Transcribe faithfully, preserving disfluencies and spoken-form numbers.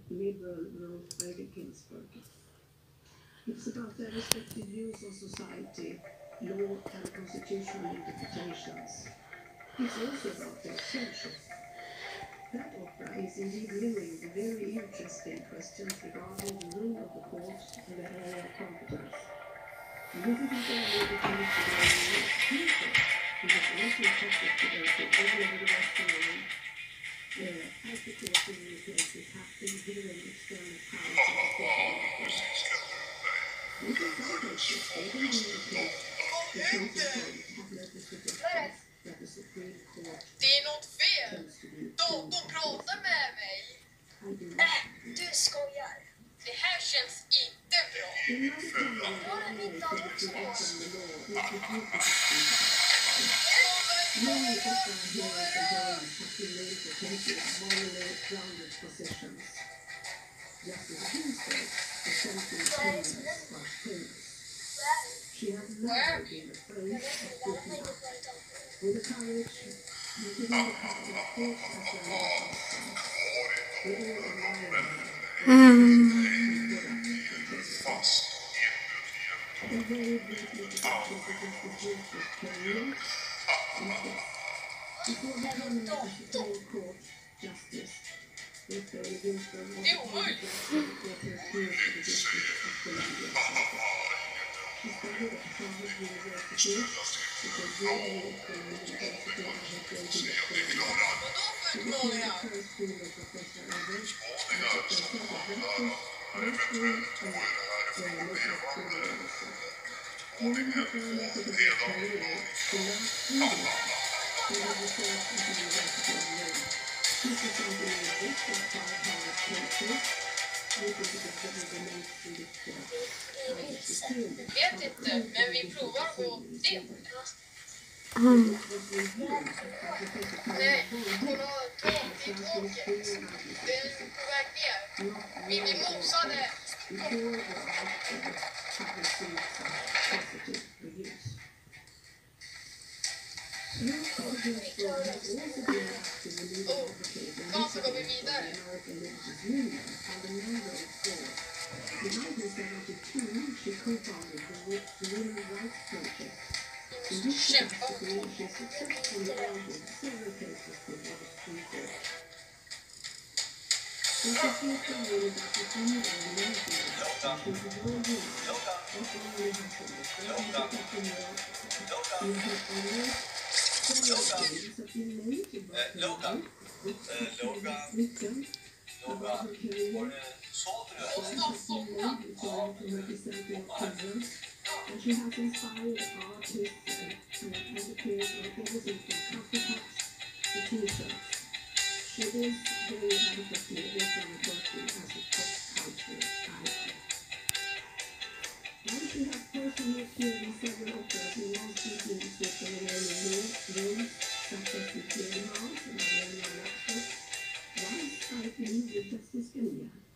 liberal Ruth Bader Ginsburg. It's about their respective views on society, law and constitutional interpretations. It's also about their friendship. That opera is indeed viewing the very interesting questions regarding the role of the court and the area of competence. And this isn't only the case for the Supreme Court, it is also a topic debated all over the Western world, where as the court in many places have been viewing external powers of the court. This is some cases, even in the case, the case of court have led to suggestions that the Supreme Court Det är något fel. De, de pratar med mig. Äh, du skojar. Det här känns inte bra. Var är min dator? Many different heroes and heroines have been made for taking morally grounded positions. Justice Ginsburg is something famous but famous. She has never been afraid of speaking up. With the courage, using the power of course as their law husband. They all admire her and put up protest. The very briefly discussion of Justice Ginsburg's career is this. Before becoming a Supreme Court Justice, Ruth Bader Ginsburg was appointed Justice for her appeals to the District of Columbia. She studied at Harvard University, which is the American University of Education of Columbia. She became the first female professor ever, and took the set of lectures, mostly on local school medicine. During her early academic career, she left Sweden. She was research at the University of Lund. She presented a book of five hundred papers, which is considered the most prolific science field. Vet inte, men vi provar att gå dit. Mm. Nej, kolla tågtåget. Den är på väg ner. Vi blir mosade. Ja, så går vi vidare. Kämpa och Logan. Logan. Logan. Var det så And she has inspired artists and educators and everything from copycats to t-shirts. She is very adequately also reported as a pop culture icon. While she has personally appeared in several operas in non-speaking social remaining roles, such as the Clearinghouse and Mariana Ratcliffe, once I believe with Justice Scalia.